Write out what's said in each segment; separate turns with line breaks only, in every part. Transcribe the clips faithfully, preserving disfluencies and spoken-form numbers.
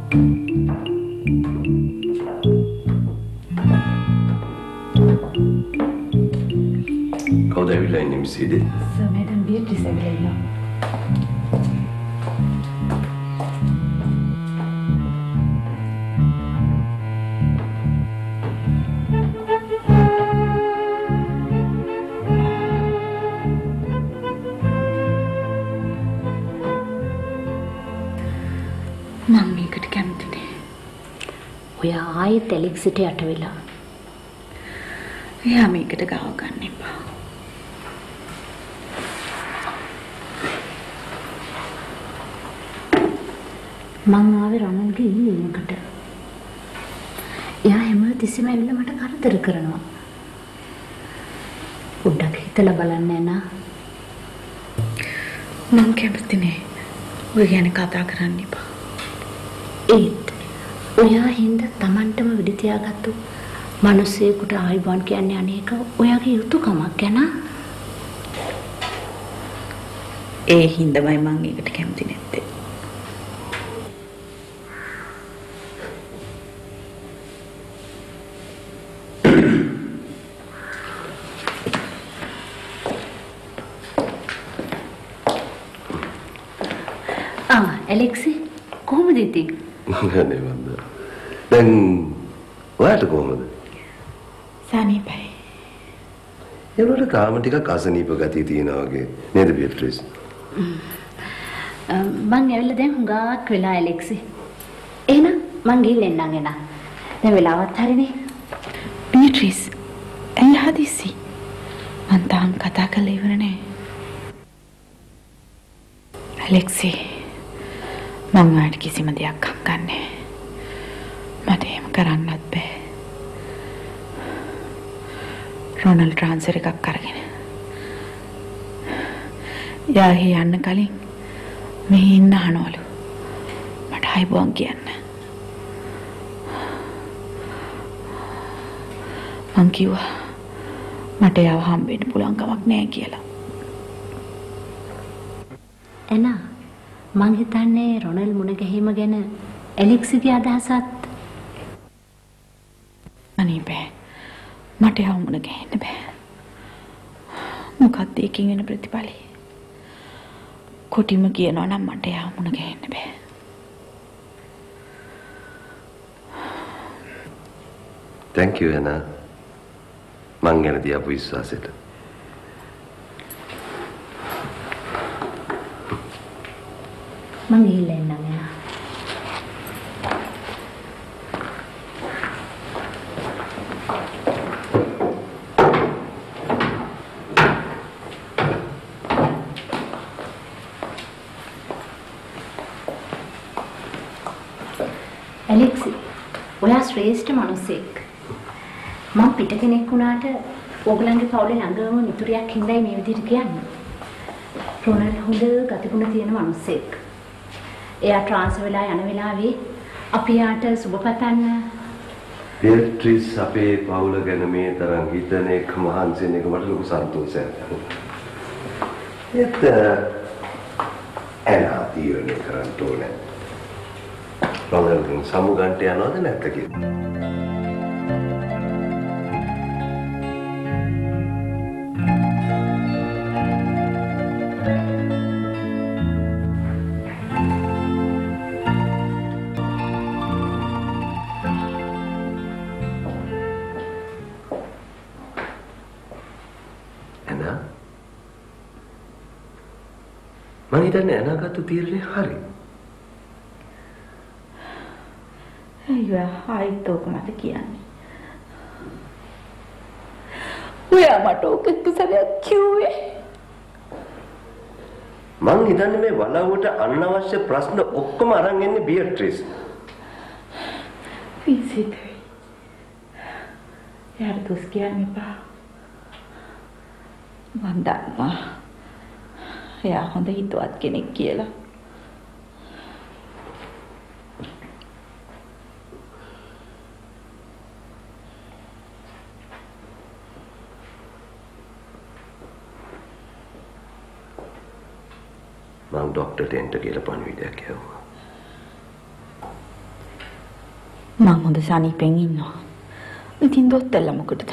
කවුද ඇවිල්ලා ඉන්නේ miss Edie?
Sir madam Beatrice ඇවිල්ලා ඉන්නවා. මම මේකට කැමති නෑ.
ඔය ආයෙත් ඇලෙක්ස්ට යට වෙලා.
එයා මේකට ගාව ගන්න එපා.
මං ආවේ රොනල්ගේ ඉල්ලීමකට. එයා හැම තිස්සෙම ඇවිල්ලා මට කරදර කරනවා. පොඩ්ඩක් හිතලා බලන්න නෑ.
මම කැමති නෑ. ඔය ගැන කතා කරන්න එපා.
ඒත් ඔයා හින්දා Tamanටම විදි තියාගත්තු මිනිස්සෙකුට ආයිබෝන් කියන්නේ අනේක ඔයාගේ යුතුයකමක් ගැන.
ඒ හින්දාමයි මම ඒකට කැමති නැත්තේ.
ආ ඇලෙක්සි කොහොමද ඉතින්?
නෑ වන්ද. දැන් ඔයාට කොහොමද?
සනීපයි.
ඒවල කාම ටිකක් අසනීප ගතිය තියෙනවා වගේ නේද බීට්‍රිස්?
මං ඇවිල්ලා දැන් හුඟක් වෙලා ඇලෙක්සි. එහෙනම් මං ගිහින් එන්නම් එන. දැන් වෙලාවත් හරිනේ.
බීට්‍රිස් එන්න හදිස්සි. මං තාම කතා කරලා ඉවර නෑ. ඇලෙක්සි මං ඔයාට කිසිම දෙයක් අහන්නේ මට එහෙම කරන්නත් බෑ. රොනල් ට්‍රාන්ස්ෆර් එකක් අරගෙන යාහි යන්න කලින් මෙහි ඉන්න අහනවලු මට ආයිබෝන් කියන්න. මං කිව්වා මට යාව හම්බෙන්න පුළුවන් කමක් නෑ කියලා.
එනා මං හිතන්නේ රොනල් මුණ ගැහිම ගැන ඇලෙක්සිගේ අදහසත්
අනේ බෑ මට යාව මුණ ගැහෙන්න බෑ. මොකක්ද ඒකින් එන ප්‍රතිඵලය? කොටිම කියනවා නම් මට යාව මුණ ගැහෙන්න බෑ.
thank you එනා. මං ගැන තියපු විශ්වාසෙට.
මං ගිහිල්ලා එන්නම් එන. ඇලෙක්සි ඔයා ශ්‍රේෂ්ඨ මිනිසෙක්. මම පිට කෙනෙක් වුණාට ඕගලන්ගේ පවුලේ ළඟම මිතුරියක් හින්දායි මේ විදිහට කියන්නේ. රොනල් හොඳ ගතිගුණ තියෙන මිනිසෙක්. එයා ට්‍රාන්ස්ෆර් වෙලා යන වෙලාවේ අපි යාට සුබ පතන්න.
බීට්‍රිස් අපේ පවුල ගැන මේ තරම් හිතන එක මහන්සි වෙන එක මට ලොකු සන්තෝෂයක්. ඒත් එනා තීරණය කරන්න ඕනේ. රොනල්ගෙන් සමුගන්ට යනවද නැද්ද කියලා. මම හිතන්නේ අනාගත තීරණය හරි.
අයියෝ ආයිත් ඔක මට කියන්නේ. ඔයා මට ඔක කිසරයක් කිව්වේ.
මං හිතන්නේ මේ වලව්වට අනවශ්‍ය ප්‍රශ්න ඔක්කොම අරන් එන්නේ බීට්‍රිස්.
විසිතයි. යාර දුස් කියන්නේ බා. මන් දන්නවා. එයා හොඳ හිතවත් කෙනෙක් කියලා.
මම ડોක්ටර්ට එන්ට කියලා පණිවිඩයක් යවුවා.
මම හොඳ සනීපෙන් ඉන්නවා. ඉතින් දොස්තරලා මොකටද?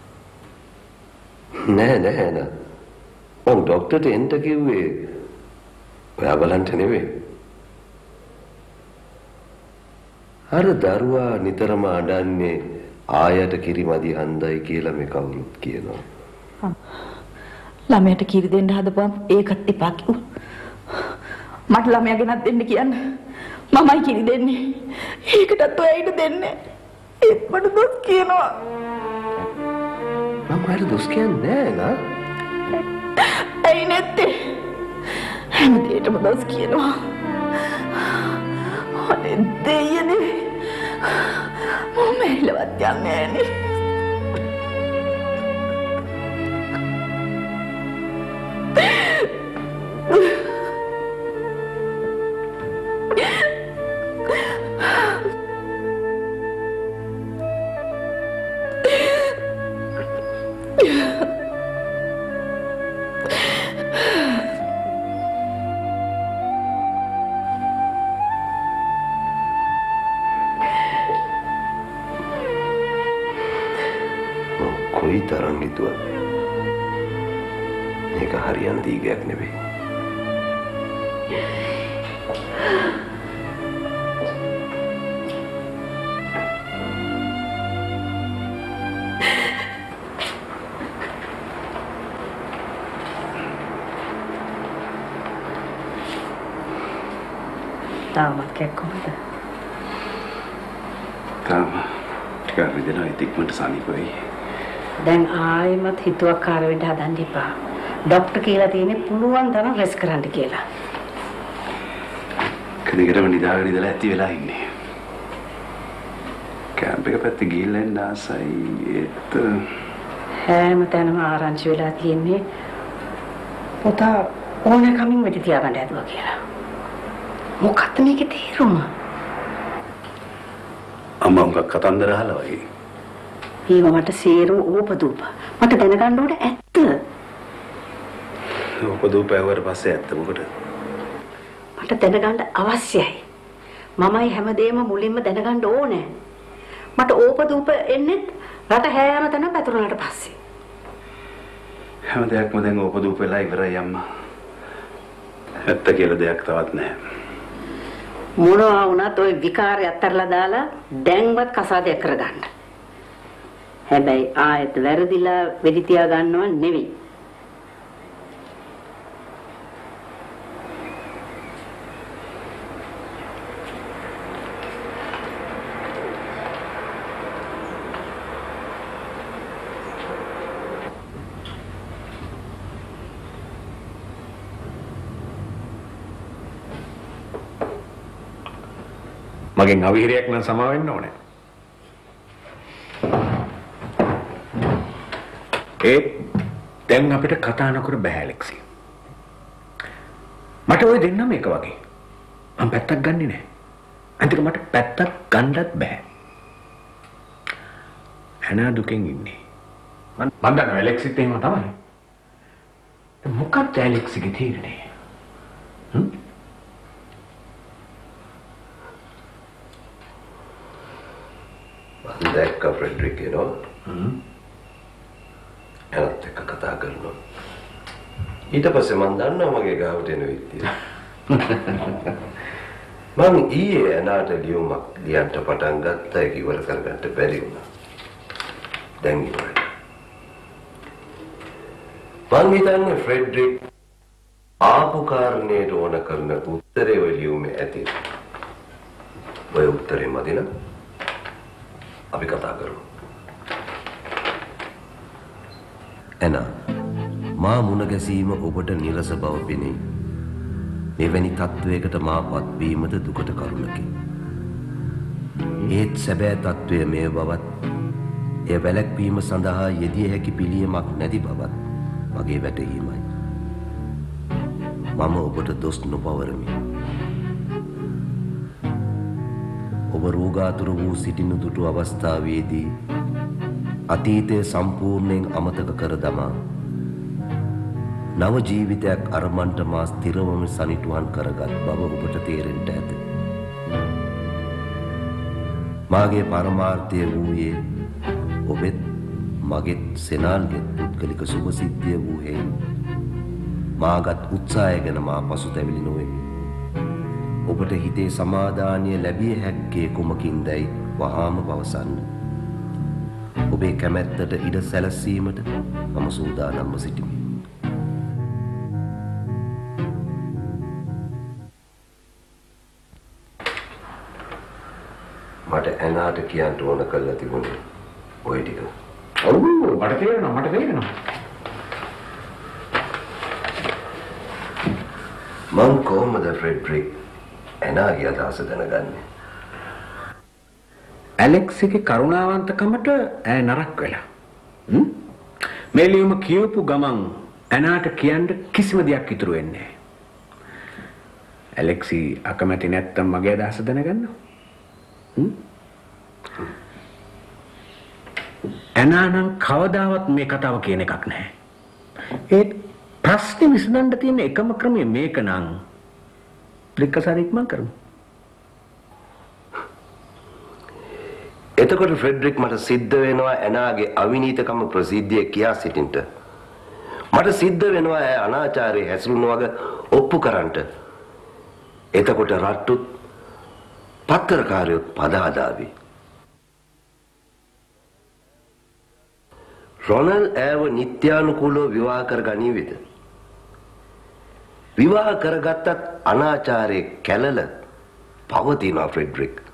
නෑ නෑ නෑ. මං ડોක්ටර්ට එන්න කිව්වේ ඔයා බලන්න නෙවෙයි. අර දරුවා නිතරම අඬන්නේ ආයට කිරිමදි හන්දයි කියලා මේ කවුරුත් කියනවා.
ළමයට කිරි දෙන්න හදපුවම ඒකත් එපා කිව්වා. මට ළමයා ගෙනත් දෙන්න කියන්න. මමයි කිරි දෙන්නේ. ඒකටත් ඔයා ඊට දෙන්නේ. ඒත් මට දොස් කියනවා.
මම කාට දොස් කියන්නේ නෑ නා.
ඇයි නැත්තේ? හැමදේටම දොස් කියනවා. අනේ දෙයනේ. මම එලවත් යන්නේ නෑනේ.
කොයි තරම් හිතුවත් මේක හරියන දීගයක් නෙවෙයි.
තාමත් කැක්කුමද?
තාම ටිකක් විදිනා ඉතික්මට සනීප වෙයි.
දැන් ආයෙමත් හිතුවක්කාර වෙන්න හදන්න එපා. ડોක්ටර් කියලා තියෙන්නේ පුළුවන් තරම් රෙස් කරන්න කියලා.
කණිකරම නිදාගෙන ඉඳලා ඇති වෙලා ඉන්නේ. කැම්ප් එක පැත්තේ ගිහිල්ලා එන්න ආසයි. ඒත්
හැම තැනම ආරංචි වෙලා තියෙන්නේ පුතා ඕනෑකමින් වෙටි තියාගන්න හැදුවා කියලා. මොකක්ද මේකේ තේරුම?
අම්මා මොකක් කතන්දර අහලා වගේ.
ඒව මට සේරම ඕපදූප. මට දැනගන්න ඕනේ ඇත්ත.
ඕපදූප ඇවුවට පස්සේ ඇත්ත මොකටද?
මට දැනගන්න අවශ්‍යයි. මමයි හැමදේම මුලින්ම දැනගන්න ඕනේ. මට ඕපදූප එන්නේ රට හැම තැනම පැතුරුනාට පස්සේ.
හැම දෙයක්ම දැන් ඕපදූප වෙලා ඉවරයි අම්මා. ඇත්ත කියලා දෙයක් තවත් නැහැ.
මොනවා වුණත් ওই විකාරය අත්හැරලා දාලා දැන්වත් කසාදයක් කරගන්න. හැබැයි ආයෙත් වැරදිලා වෙඩි තියා ගන්නව නෙවෙයි.
මගෙන් අවිහිරයක් නම් සමා වෙන්න ඕනේ. ඒ දැන් අපිට කතා නොකර බෑ ඇලෙක්සි. මට ඔය දෙන්නම එක වගේ. මම පැත්තක් ගන්නෙ නෑ. අන්තික මට පැත්තක් ගන්නත් බෑ. ඇනා දුකෙන් ඉන්නේ. මම මන් දන්නවා ඇලෙක්සිත් එහෙම තමයි. මොකක්ද ඇලෙක්සිගේ තීරණය? හ්ම්?
මම දැක්ක ෆ්‍රෙඩරික් එනවා.
හ්ම්.
එයාත් එක්ක කතා කරනවා. ඊට පස්සේ මම දන්නවා මගේ ගාවට එන විදිය. මම ඊයේ එනාට ලියුමක් ලියන්න පටන් ගත්තා. ඒක ඉවර කරගන්න බැරි වුණා. දැන් ඉවරයි. මම හිතන්නේ ෆ්‍රෙඩරික් ආපු කාරණේට ඕන කරන උත්තරේ ඔය ලියුමේ ඇති. ඔය උත්තරේ මදින අපි කතා කරමු. එනා මා මුණ ගැසීම ඔබට නිරස බව පෙනේ. මෙවැනි තත්වයකට මාපත් වීමද දුකට කරුණකි. ඒත් සැබෑ තත්වය මේ බවත් එය වැළැක්වීම සඳහා යෙදිය හැකි පිළියමක් නැති බවත් මගේ වැටහීමයි. මම ඔබට දොස් නොපවරමි. ඔබ රෝගාතුර වූ සිටිනු දුටු අවස්ථාවේදී අතීතය සම්පූර්ණයෙන් අමතක කර දමා නව ජීවිතයක් අරමන්ට මා ස්ථිරවම සනිටුහන් කරගත් බව ඔබට තේරෙන්නට ඇත. මාගේ පරමාර්ථය වූයේ ඔබෙත් මගෙත් සෙනාල්ගෙත් පුද්ගලික සුභසිද්ධිය වූ හේයින් මාගත් උත්සාහය ගැන මා පසුතැවිලි නොවෙමි. ඔබට හිතේ සමාදානිය ලැබිය හැක්කේ කුමකින්දැයි වහාම පවසන්න. ඔබේ කැමැත්තට ඉඩ සැලසීමට මම සූදානම්ව සිටිමි. මට ඇනාට කියන්න ඕන කරලා තිබුණේ ඔය ටික.
ඔව් මට තේරෙනවා මට තේරෙනවා.
මං කොහොමද ෆ්‍රෙඩරික් ඇනාගේ අදහස දැනගන්නේ?
ඇලෙක්ස්ගේ කරුණාවන්තකමට ඈ නරක් වෙලා. හ්ම්? මේ ලියුම කියවපු ගමන් ඇනාට කියන්න කිසිම දෙයක් ඉතුරු වෙන්නේ නැහැ. ඇලෙක්සි අකමැති නැත්තම් මගේ අදහස දැනගන්නව. හ්ම්? ඇනා නම් කවදාවත් මේ කතාව කියන එකක් නැහැ. ඒ ප්‍රශ්නේ විසඳන්න තියෙන එකම ක්‍රමය මේක නම් ලික්කසාර ඉක්මන් කරමු.
එතකොට ෆ්‍රෙඩරික් මට සිද්ධ වෙනවා ඇනාගේ අවිනීතකම ප්‍රසිද්ධිය කියා සිටින්ට. මට සිද්ධ වෙනවා ඇය අනාචාරයේ හැසිරුණු වග ඔප්පු කරන්නට. එතකොට රට්ටුත් පත්තරකාරයොත් පදාදාවි. රොනල් ඇව නිත්‍යානුකූලව විවාහ කර ගනීවිද? විවාහ කරගත්තත් අනාචාරයේ කැළල පවතිනවා ෆ්‍රෙඩරික්.